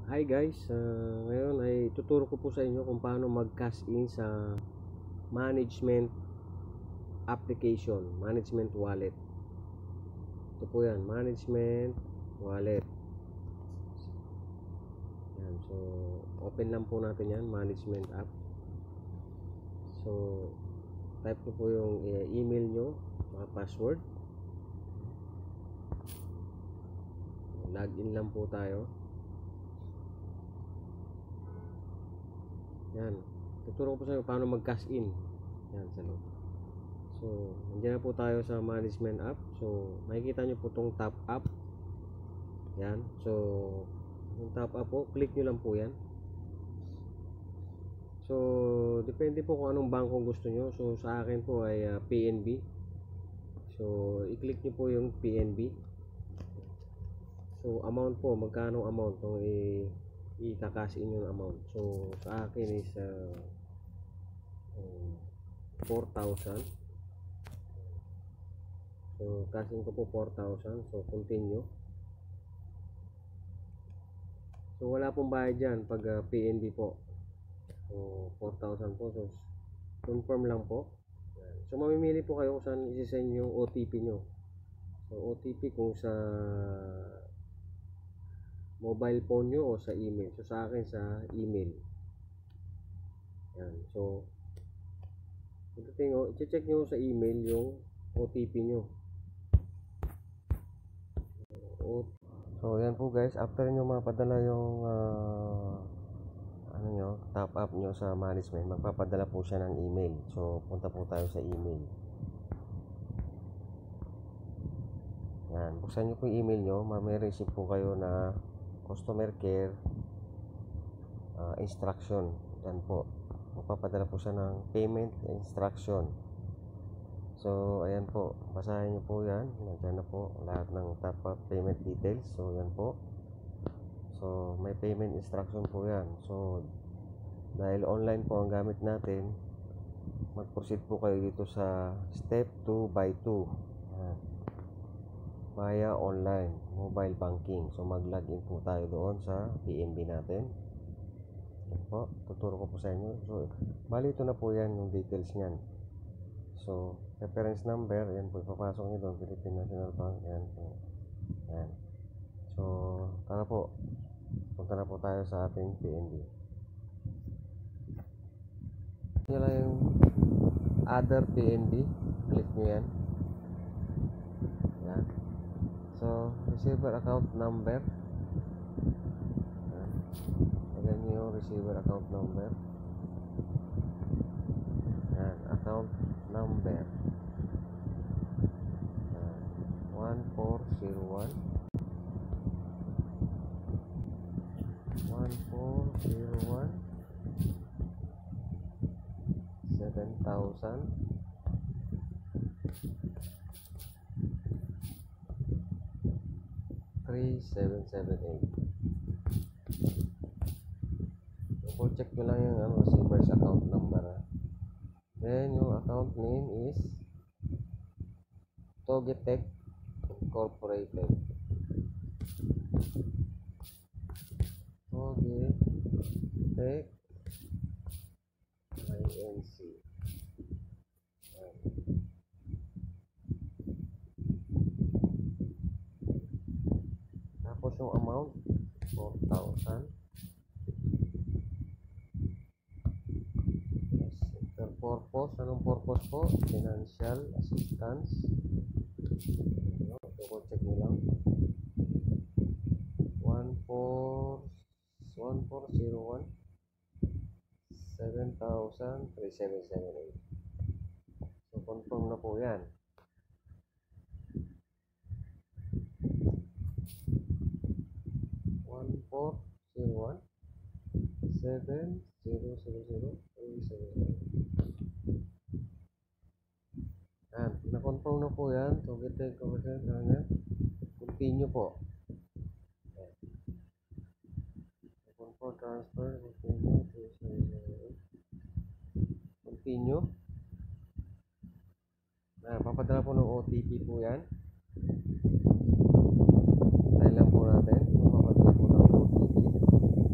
Hi guys, ngayon ay tuturo ko po sa inyo kung paano mag-cash in sa management application, management wallet. Ito po yan, management wallet. Yan, so open lang po natin yan, management app. So type ko po yung email nyo, mga password. Login lang po tayo. Yan, tuturo ko po sa inyo paano mag-cash in. Yan, sa loob. So, nandiyan na po tayo sa management app. So, makikita nyo po itong top up. Yan. So, yung top up po, click nyo lang po yan. So, depende po kung anong bangko gusto nyo. So, sa akin po ay PNB. So, i-click nyo po yung PNB. So, amount po, magkano amount kung i-cash in yung amount. So, sa akin is 4,000. So, cash in ko po 4,000. So, continue. So, wala pong bayad dyan pag PNB po. So, 4,000 po. So, confirm lang po. So, mamimili po kayo kung saan isi-send yung OTP nyo. So, OTP kung sa mobile phone nyo o sa email. So, sa akin sa email. Yan. So, i-check nyo sa email yung OTP nyo. So, yan po guys. After nyo mapadala yung top up nyo sa management, magpapadala po siya ng email. So, punta po tayo sa email. Yan. Buksan nyo po yung email nyo. May receive po kayo na customer care instruction. Yan po. Magpapadala po siya ng payment instruction. So, ayan po. Basahin nyo po yan. Nandiyan na po lahat ng top up payment details. So, yan po. So, may payment instruction po yan. So, dahil online po ang gamit natin, mag-proceed po kayo dito sa step 2 by 2 via online mobile banking. So, mag-login po tayo doon sa PNB natin. Yan po. Tuturo ko po sa inyo. So, bali ito na po yan yung details niyan. So, reference number, yan po, ipapasok nyo doon, Philippine National Bank, yan po. Yan. So, tara po, punta na po tayo sa ating PNB. Nyo lang yung other PNB, click nyo yan. Yan. So, receiver account number. Yan. Lagyan nyo yung receiver account number. Yan, account number 1401 7,000 3778. So, check nyo lang yung receiver's account number. Then, yung account name is Togetech Incorporated. Togetech Inc. Tapos yung amount 4,000. Yes, enter purpose. Anong purpose po? Financial assistance. Double check nyo lang. 1401 7,3778. So, confirm na po yan. 1401 7,000,378. Yan, na-confirm na po yan. So, get ko kasi continue po. Confirm transfer, continue. Papadala po ng OTP po yan. Tayo lang po natin. Papadala po ng OTP.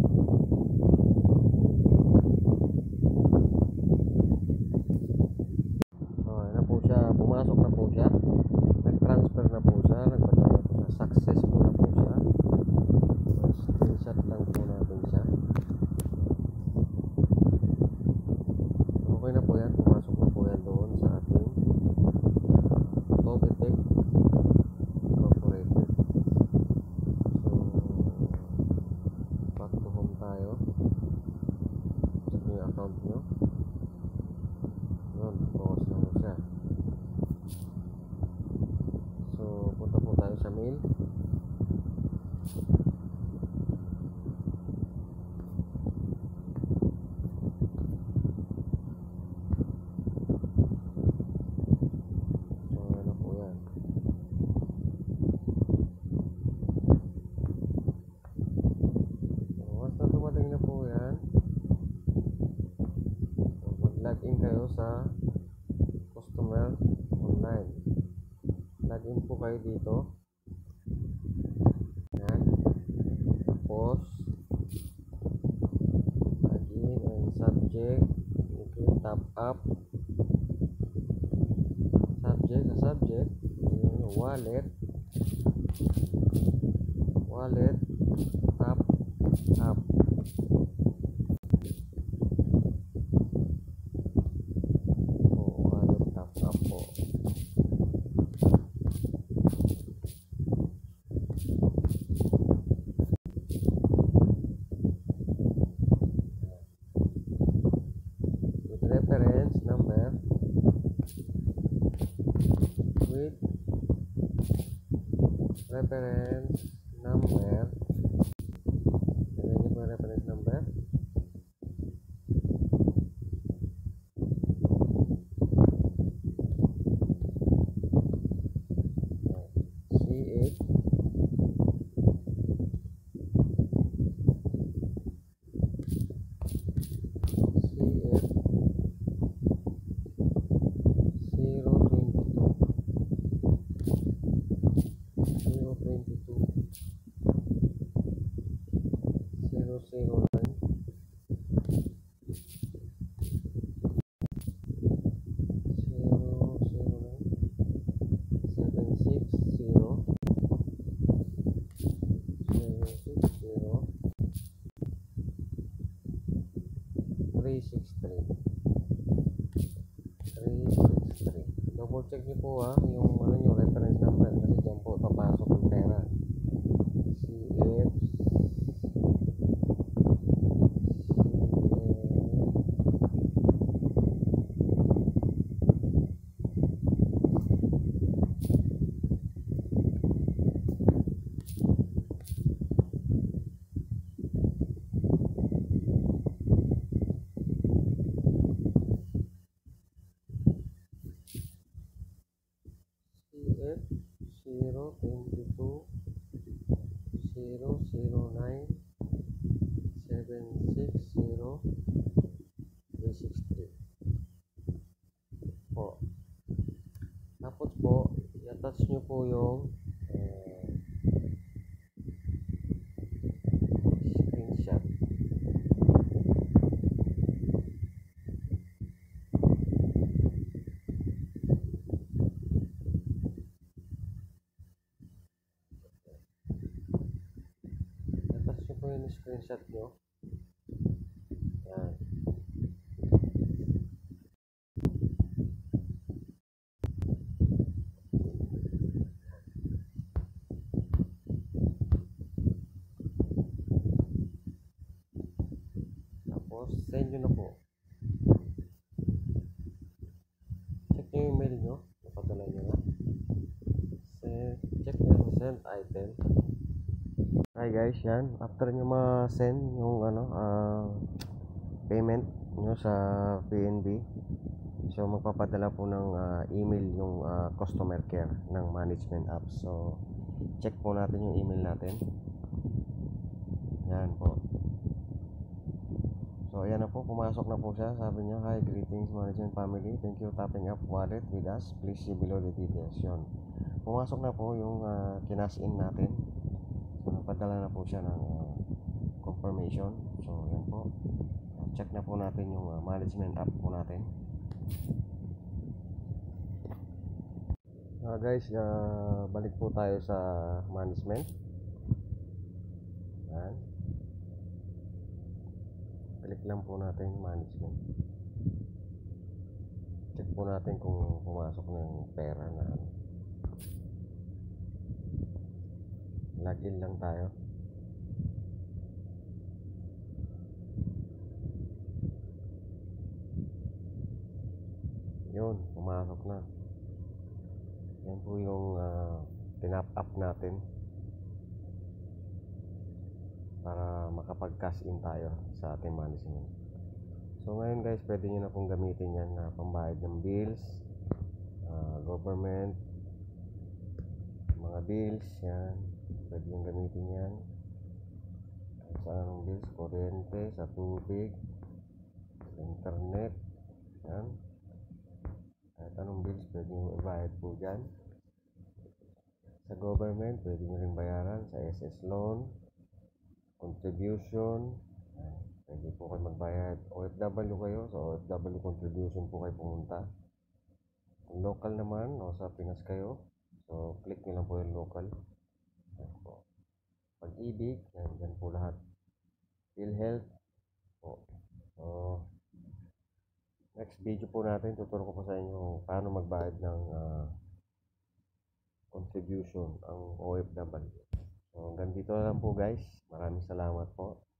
account nyo. Yun, focus na po siya. So punta po tayo sa mail. Login kayo sa customer online. Login po kayo dito. Yan. Tapos login and subject. Okay, top up. Subject sa subject. Wallet. Wallet. Top up. Reference number with reference number. Tingnan niyo po reference number. C8 363. Double check niyo po yung yung reference number kasi dyan po papasok yung pera. CF po. Tapos po, i-attach nyo po yung screenshot. I-attach nyo po yung screenshot nyo. Yan. Send nyo na po. Check nyo yung mail nyo. Napadala nyo na. Check nyo sa send item. Hi guys, yan. After nyo ma-send yung payment nyo sa PNB, so magpapadala po ng email yung customer care ng management app. So check po natin yung email natin. Yan po. So ayan na po, pumasok na po siya. Sabi niya, hi, greetings management family, thank you tapping up wallet with us, please see below the details. Yun, pumasok na po yung kinash in natin. So napadala na po siya ng confirmation. So yan po, check na po natin yung management app po natin. Guys, balik po tayo sa management. Yan, balik lang po natin yung management. Check po natin kung pumasok na yung pera na login lang tayo. ayun, pumasok na. Yan po yung tinap up natin para makapag-cash in tayo sa ating management. So ngayon guys, pwede nyo na pong gamitin yan na pambayad ng bills, government, mga bills, yan. Pwede nyo gamitin yan. Sa anong bills, kuryente, sa tubig, sa internet, yan. Kahit anong bills, pwede nyo ibayad po dyan. Sa government, pwede nyo rin bayaran sa SS loan, contribution, yan. Pwede po kayo magbayad. OFW kayo, so OFW contribution po kayo pumunta. Kung local naman, o sa Pinas kayo, so click nyo lang po yung local. Yan po. Pag-ibig, yan, dyan po lahat. PhilHealth po. So, next video po natin, tuturo ko po sa inyo paano magbayad ng contribution ang OFW. So, hanggang dito na lang po guys. Maraming salamat po.